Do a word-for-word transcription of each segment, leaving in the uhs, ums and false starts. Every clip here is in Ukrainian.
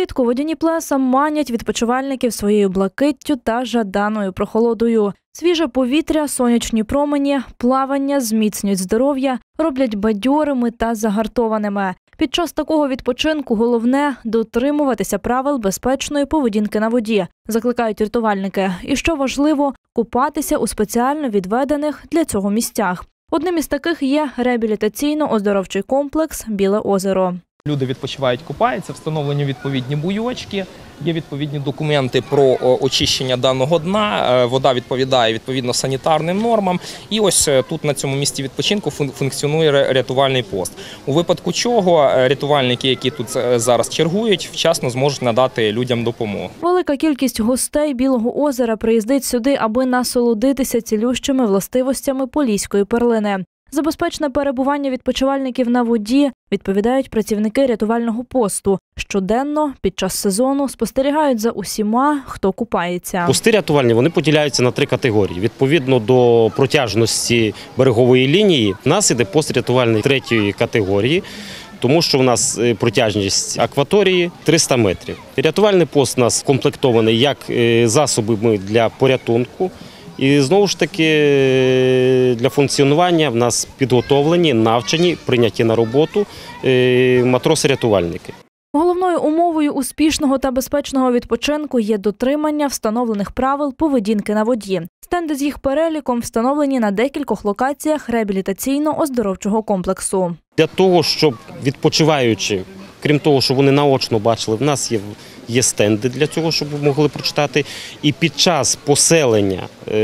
Влітку водяні плеса манять відпочивальників своєю блакиттю та жаданою прохолодою. Свіже повітря, сонячні промені, плавання зміцнюють здоров'я, роблять бадьорими та загартованими. Під час такого відпочинку головне – дотримуватися правил безпечної поведінки на воді, закликають рятувальники. І що важливо – купатися у спеціально відведених для цього місцях. Одним із таких є реабілітаційно-оздоровчий комплекс «Біле озеро». Люди відпочивають, купаються, встановлені відповідні буйочки, є відповідні документи про очищення даного дна, вода відповідає відповідно санітарним нормам. І ось тут на цьому місці відпочинку функціонує рятувальний пост. У випадку чого рятувальники, які тут зараз чергують, вчасно зможуть надати людям допомогу. Велика кількість гостей Білого озера приїздить сюди, аби насолодитися цілющими властивостями поліської перлини. За безпечне перебування відпочивальників на воді відповідають працівники рятувального посту. Щоденно під час сезону спостерігають за усіма, хто купається. Пости рятувальні вони поділяються на три категорії. Відповідно до протяжності берегової лінії, в нас іде пост рятувальний третьої категорії, тому що в нас протяжність акваторії триста метрів. Рятувальний пост у нас комплектований як засобами для порятунку, і знову ж таки для функціонування в нас підготовлені, навчені, прийняті на роботу матроси-рятувальники. Головною умовою успішного та безпечного відпочинку є дотримання встановлених правил поведінки на воді. Стенди з їх переліком встановлені на декількох локаціях реабілітаційно-оздоровчого комплексу. Для того, щоб відпочиваючи, крім того, що вони наочно бачили, в нас є Є стенди для цього, щоб ви могли прочитати. І під час поселення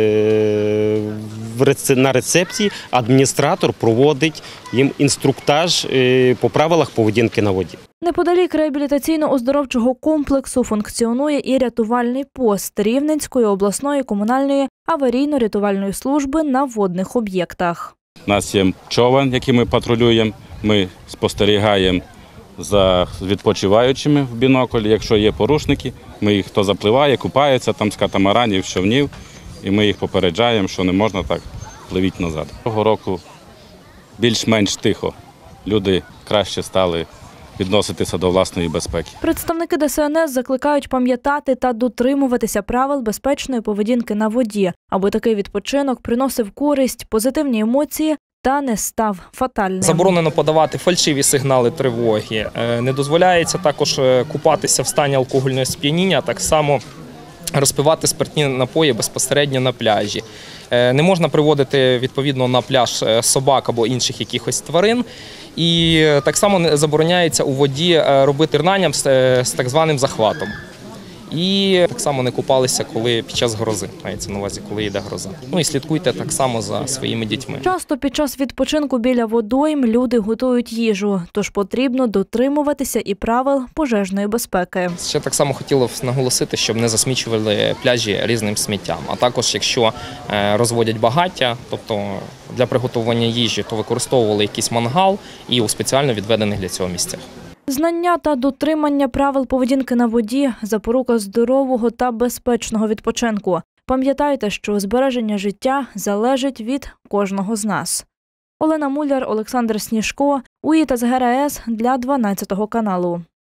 на рецепції адміністратор проводить їм інструктаж по правилах поведінки на воді. Неподалік реабілітаційно-оздоровчого комплексу функціонує і рятувальний пост Рівненської обласної комунальної аварійно-рятувальної служби на водних об'єктах. У нас є човен, який ми патрулюємо, ми спостерігаємо за відпочиваючими в бінокль. Якщо є порушники, ми їх, хто запливає, купається там з катамаранів, човнів, і ми їх попереджаємо, що не можна так пливіть назад. Цього року більш-менш тихо. Люди краще стали відноситися до власної безпеки. Представники Де Ес Ен Ес закликають пам'ятати та дотримуватися правил безпечної поведінки на воді, аби такий відпочинок приносив користь, позитивні емоції та не став фатальним. Заборонено подавати фальшиві сигнали тривоги. Не дозволяється також купатися в стані алкогольного сп'яніння, так само розпивати спиртні напої безпосередньо на пляжі. Не можна приводити відповідно на пляж собак або інших якихось тварин. І так само забороняється у воді робити рнання з так званим захватом. І так само не купалися, коли під час грози, мається на увазі, коли йде гроза. Ну і слідкуйте так само за своїми дітьми. Часто під час відпочинку біля водойм люди готують їжу, тож потрібно дотримуватися і правил пожежної безпеки. Ще так само хотілося б наголосити, щоб не засмічували пляжі різним сміттям. А також, якщо розводять багаття, тобто для приготування їжі, то використовували якийсь мангал і у спеціально відведених для цього місцях. Знання та дотримання правил поведінки на воді – запорука здорового та безпечного відпочинку. Пам'ятайте, що збереження життя залежить від кожного з нас. Олена Муляр, Олександр Сніжко, УІТАС ГРАЕС для дванадцятого каналу.